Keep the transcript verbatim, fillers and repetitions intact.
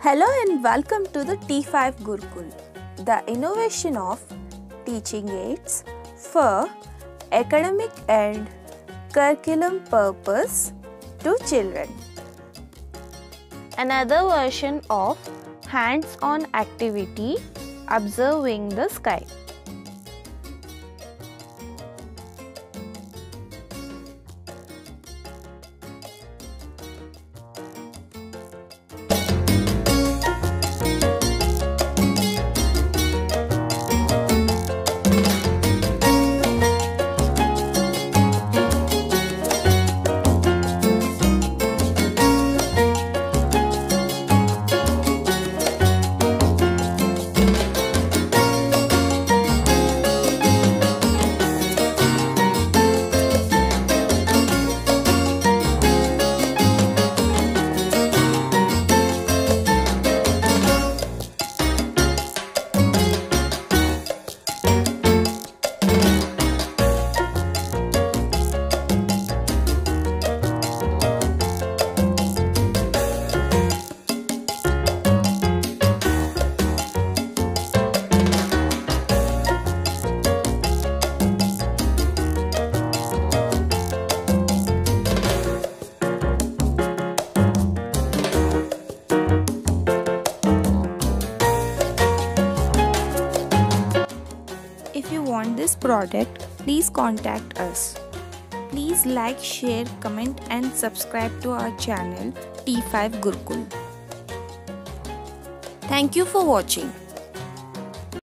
Hello and welcome to the T five Gurukul, the innovation of teaching aids for academic and curriculum purpose to children. Another version of hands-on activity, observing the sky. If you want this product, please contact us. Please like, share, comment and subscribe to our channel T five Gurukul. Thank you for watching.